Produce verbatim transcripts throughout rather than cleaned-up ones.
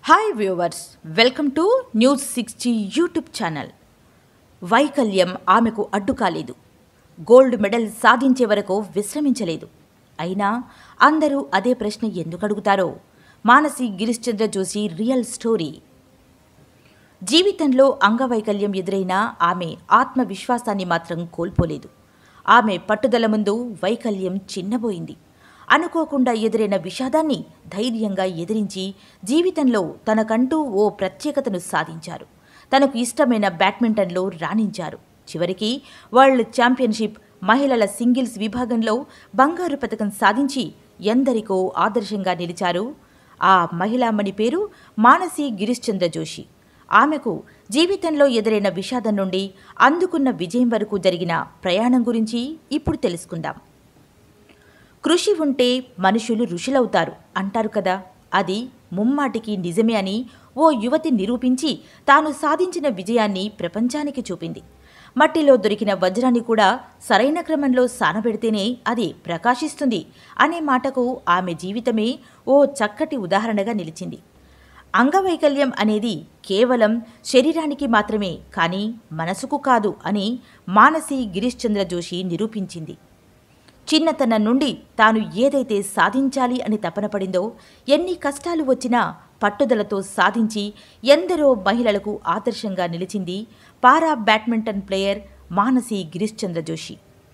Hi viewers, welcome to news six G YouTube channel. వైకల్యం ఆమెకు అడ్డు కాలేదు. గోల్డ్ మెడల్ సాధించే వరకు విశ్రమించలేదు. అయినా అందరూ అదే ప్రశ్న ఎందుకు అడుగుతారో మానసి గిరిశ్చంద్ర జోషి రియల్ స్టోరీ. జీవితంలో అంగవైకల్యం ఎదురైనా ఆమె ఆత్మవిశ్వాసాన్ని మాత్రం కోల్పోలేదు. ఆమె పట్టుదల ముందు వైకల్యం చిన్నబోయింది. అనుకోకుండా ఎదురైన విషాదాన్ని ధైర్యంగా ఎదిరించి జీవితంలో తనకంటూ ఓ ప్రత్యేకతను సాధించారు. తనకు ఇష్టమైన బ్యాడ్మింటన్లో రాణించారు. చివరికి వరల్డ్ ఛాంపియన్షిప్ మహిళల సింగిల్స్ విభాగంలో బంగారు పతకం సాధించి ఎందరికో ఆదర్శంగా నిలిచారు. ఆ మహిళామణి పేరు మానసి గిరిశ్చంద్ర జోషి. ఆమెకు జీవితంలో ఎదురైన విషాదం నుండి అందుకున్న విజయం వరకు జరిగిన ప్రయాణం గురించి ఇప్పుడు తెలుసుకుందాం. కృషి ఉంటే మనుషులు ఋషులవుతారు అంటారు కదా, అది ముమ్మాటికి నిజమే అని ఓ యువతి నిరూపించి తాను సాధించిన విజయాన్ని ప్రపంచానికి చూపింది. మట్టిలో దొరికిన వజ్రాన్ని కూడా సరైన క్రమంలో సానబెడితేనే అది ప్రకాశిస్తుంది అనే మాటకు ఆమె జీవితమే ఓ చక్కటి ఉదాహరణగా నిలిచింది. అంగవైకల్యం అనేది కేవలం శరీరానికి మాత్రమే, కానీ మనసుకు కాదు అని మానసి గిరిశ్చంద్ర జోషి నిరూపించింది. చిన్నతనం నుండి తాను ఏదైతే సాధించాలి అని తపన పడిందో, ఎన్ని కష్టాలు వచ్చినా పట్టుదలతో సాధించి ఎందరో మహిళలకు ఆదర్శంగా నిలిచింది para badminton player Manasi Girishchandra Joshi.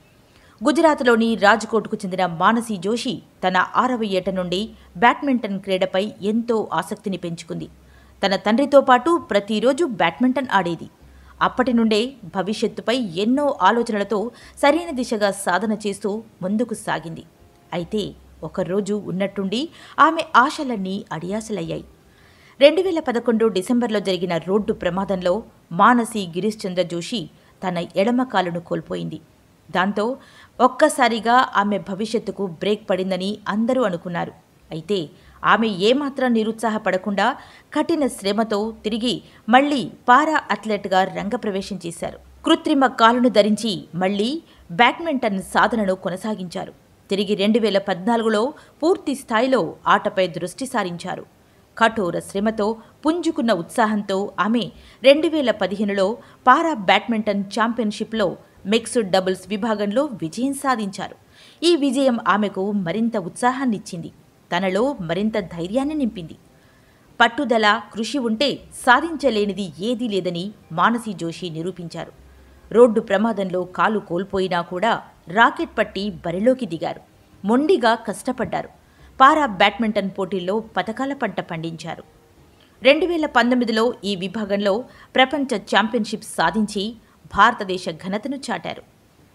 గుజరాత్లోని రాజ్కోట్కు చెందిన మానసి జోషి తన ఆరవ ఏట నుండి బ్యాడ్మింటన్ క్రీడపై ఎంతో ఆసక్తిని పెంచుకుంది. తన తండ్రితో పాటు ప్రతిరోజు బ్యాడ్మింటన్ ఆడేది. అప్పటి నుండే భవిష్యత్తుపై ఎన్నో ఆలోచనలతో సరైన దిశగా సాధన చేస్తూ ముందుకు సాగింది. అయితే ఒకరోజు ఉన్నట్టుండి ఆమె ఆశలన్నీ అడియాసలయ్యాయి. రెండు వేల పదకొండు డిసెంబర్లో జరిగిన రోడ్డు ప్రమాదంలో మానసి గిరిశ్చంద్ర జోషి తన ఎడమ కాలును కోల్పోయింది. దాంతో ఒక్కసారిగా ఆమె భవిష్యత్తుకు బ్రేక్ పడిందని అందరూ అనుకున్నారు. అయితే ఆమె ఏమాత్రం నిరుత్సాహపడకుండా కఠిన శ్రమతో తిరిగి మళ్లీ పారా అథ్లెట్గా రంగప్రవేశం చేశారు. కృత్రిమ కాలును ధరించి మళ్లీ బ్యాడ్మింటన్ సాధనను కొనసాగించారు. తిరిగి రెండు వేల పద్నాలుగులో పూర్తి స్థాయిలో ఆటపై దృష్టి సారించారు. కఠోర శ్రమతో పుంజుకున్న ఉత్సాహంతో ఆమె రెండు వేల పదిహేనులో పారా బ్యాడ్మింటన్ ఛాంపియన్షిప్లో మిక్స్డ్ డబుల్స్ విభాగంలో విజయం సాధించారు. ఈ విజయం ఆమెకు మరింత ఉత్సాహాన్నిచ్చింది. తనలో మరింత ధైర్యాన్ని నింపింది. పట్టుదల, కృషి ఉంటే సాధించలేనిది ఏదీ లేదని మానసి జోషి నిరూపించారు. రోడ్డు ప్రమాదంలో కాలు కోల్పోయినా కూడా రాకెట్ పట్టి బరిలోకి దిగారు. మొండిగా కష్టపడ్డారు. పారా బ్యాడ్మింటన్ పోటీల్లో పతకాల పంట పండించారు. రెండు వేల పంతొమ్మిదిలో ఈ విభాగంలో ప్రపంచ ఛాంపియన్షిప్ సాధించి భారతదేశ ఘనతను చాటారు.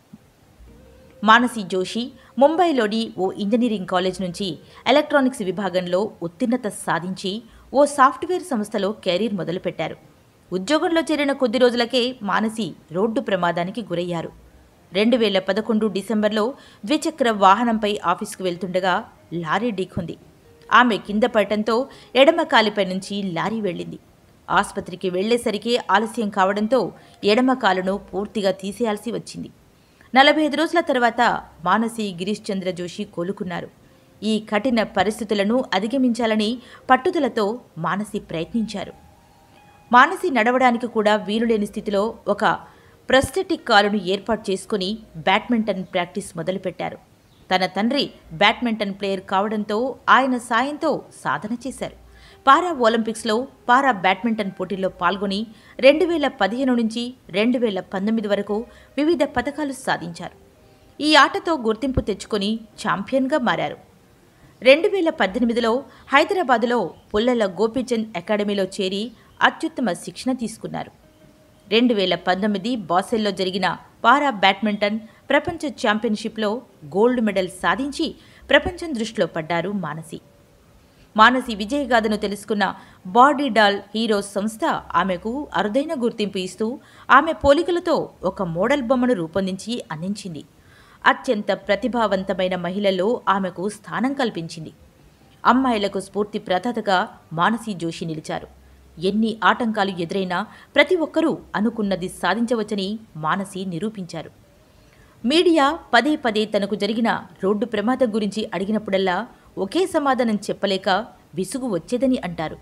మానసి జోషి ముంబైలోని ఓ ఇంజనీరింగ్ కాలేజ్ నుంచి ఎలక్ట్రానిక్స్ విభాగంలో ఉత్తీర్ణత సాధించి ఓ సాఫ్ట్వేర్ సంస్థలో కెరీర్ మొదలుపెట్టారు. ఉద్యోగంలో చేరిన కొద్ది రోజులకే మానసి రోడ్డు ప్రమాదానికి గురయ్యారు. రెండు వేల పదకొండు డిసెంబర్లో ద్విచక్ర వాహనంపై ఆఫీసుకు వెళ్తుండగా లారీ ఢీకొంది. ఆమె కింద పడటంతో ఎడమ కాలిపై నుంచి లారీ వెళ్ళింది. ఆసుపత్రికి వెళ్లేసరికి ఆలస్యం కావడంతో ఎడమ కాలును పూర్తిగా తీసేయాల్సి వచ్చింది. నలభై ఐదు రోజుల తర్వాత మానసి గిరిశ్చంద్ర జోషి కోలుకున్నారు. ఈ కఠిన పరిస్థితులను అధిగమించాలని పట్టుదలతో మానసి ప్రయత్నించారు. మానసి నడవడానికి కూడా వీలులేని స్థితిలో ఒక ప్రస్థెటిక్ కాలును ఏర్పాటు చేసుకుని బ్యాడ్మింటన్ ప్రాక్టీస్ మొదలుపెట్టారు. తన తండ్రి బ్యాడ్మింటన్ ప్లేయర్ కావడంతో ఆయన సాయంతో సాధన చేశారు. పారా ఒలింపిక్స్లో పారా బ్యాడ్మింటన్ పోటీల్లో పాల్గొని రెండు వేల పదిహేను నుంచి రెండు వేల పంతొమ్మిది వరకు వివిధ పతకాలు సాధించారు. ఈ ఆటతో గుర్తింపు తెచ్చుకొని ఛాంపియన్గా మారారు. రెండు వేల పద్దెనిమిదిలో హైదరాబాదులో పుల్లల గోపీచంద్ అకాడమీలో చేరి అత్యుత్తమ శిక్షణ తీసుకున్నారు. రెండు వేల పంతొమ్మిది బాసెల్లో జరిగిన పారా బ్యాడ్మింటన్ ప్రపంచ ఛాంపియన్షిప్లో గోల్డ్ మెడల్ సాధించి ప్రపంచం దృష్టిలో పడ్డారు మానసి. మానసి విజయగాథను తెలుసుకున్న బాడీ డాల్ హీరోస్ సంస్థ ఆమెకు అరుదైన గుర్తింపు ఇస్తూ ఆమె పోలికలతో ఒక మోడల్ బొమ్మను రూపొందించి అందించింది. అత్యంత ప్రతిభావంతమైన మహిళల్లో ఆమెకు స్థానం కల్పించింది. అమ్మాయిలకు స్ఫూర్తి ప్రదాతగా మానసి జోషి నిలిచారు. ఎన్ని ఆటంకాలు ఎదురైనా ప్రతి ఒక్కరూ అనుకున్నది సాధించవచ్చని మానసి నిరూపించారు. మీడియా పదే పదే తనకు జరిగిన రోడ్డు ప్రమాదం గురించి అడిగినప్పుడల్లా ఒకే సమాధానం చెప్పలేక విసుగు వచ్చేదని అంటారు.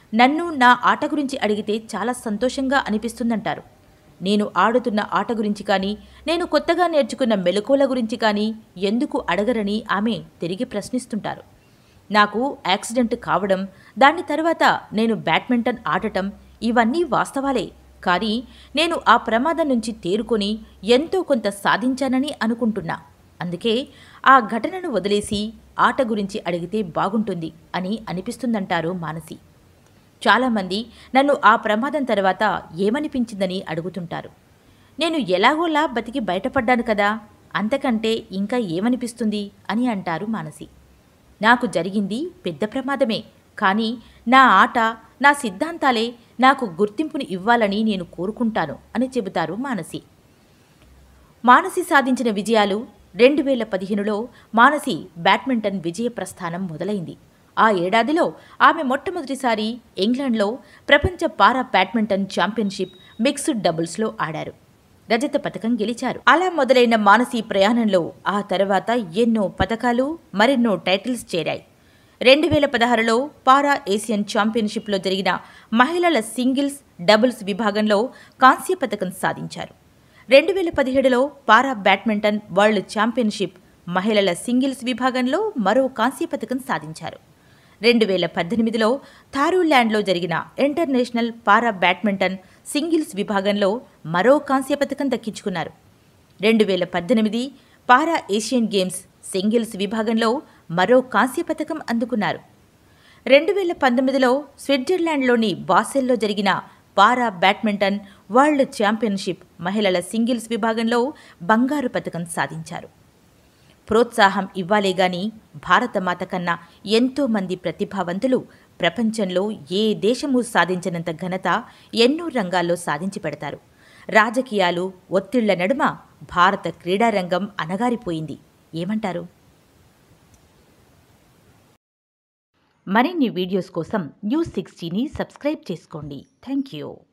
నన్ను నా ఆట గురించి అడిగితే చాలా సంతోషంగా అనిపిస్తుందంటారు. నేను ఆడుతున్న ఆట గురించి కానీ, నేను కొత్తగా నేర్చుకున్న మెలకువల గురించి కానీ ఎందుకు అడగరని ఆమె తిరిగి ప్రశ్నిస్తుంటారు. నాకు యాక్సిడెంట్ కావడం, దాని తర్వాత నేను బ్యాడ్మింటన్ ఆడటం ఇవన్నీ వాస్తవాలే. కానీ నేను ఆ ప్రమాదం నుంచి తేరుకొని ఎంతో కొంత సాధించానని అనుకుంటున్నా. అందుకే ఆ ఘటనను వదిలేసి ఆట గురించి అడిగితే బాగుంటుంది అని అనిపిస్తుందంటారు మానసి. చాలామంది నన్ను ఆ ప్రమాదం తర్వాత ఏమనిపించిందని అడుగుతుంటారు. నేను ఎలాగోలా బతికి బయటపడ్డాను కదా, అంతకంటే ఇంకా ఏమనిపిస్తుంది అని అంటారు మానసి. నాకు జరిగింది పెద్ద ప్రమాదమే, కానీ నా ఆట, నా సిద్ధాంతాలే నాకు గుర్తింపుని ఇవ్వాలని నేను కోరుకుంటాను అని చెబుతారు మానసి. మానసి సాధించిన విజయాలు. రెండు వేల పదిహేనులో మానసి బ్యాడ్మింటన్ విజయ ప్రస్థానం మొదలైంది. ఆ ఏడాదిలో ఆమె మొట్టమొదటిసారి ఇంగ్లాండ్లో ప్రపంచ పారా బ్యాడ్మింటన్ ఛాంపియన్షిప్ మిక్స్డ్ డబుల్స్లో ఆడారు. రజత పథకం గెలిచారు. అలా మొదలైన మానసి ప్రయాణంలో ఆ తర్వాత ఎన్నో పథకాలు, మరెన్నో టైటిల్స్ చేరాయి. రెండు వేల పదహారులో పారా ఏషియన్ ఛాంపియన్షిప్లో జరిగిన మహిళల సింగిల్స్, డబుల్స్ విభాగంలో కాంస్య పథకం సాధించారు. రెండు వేల పదిహేడులో పారా బ్యాడ్మింటన్ వరల్డ్ ఛాంపియన్షిప్ మహిళల సింగిల్స్ విభాగంలో మరో కాంస్య పథకం సాధించారు. రెండు వేల పద్దెనిమిదిలో థాయిలాండ్లో జరిగిన ఇంటర్నేషనల్ పారా బ్యాడ్మింటన్ సింగిల్స్ విభాగంలో మరో కాంస్య పథకం దక్కించుకున్నారు. రెండు వేల పద్దెనిమిది పారా ఏషియన్ గేమ్స్ సింగిల్స్ విభాగంలో మరో కాంస్య పథకం అందుకున్నారు. రెండు వేల పంతొమ్మిదిలో స్విట్జర్లాండ్లోని బాసెల్లో జరిగిన పారా బ్యాడ్మింటన్ వరల్డ్ ఛాంపియన్షిప్ మహిళల సింగిల్స్ విభాగంలో బంగారు పథకం సాధించారు. ప్రోత్సాహం ఇవ్వాలే గాని భారతమాత కన్నా ఎంతోమంది ప్రతిభావంతులు ప్రపంచంలో ఏ దేశమూ సాధించినంత ఘనత ఎన్నో రంగాల్లో సాధించి పెడతారు. రాజకీయాలు, ఒత్తిళ్ల నడుమ భారత క్రీడారంగం అణగారిపోయింది. ఏమంటారు? మరిన్ని వీడియోస్ కోసం న్యూస్ సిక్స్ జీని సబ్స్క్రైబ్ చేసుకోండి. Thank you.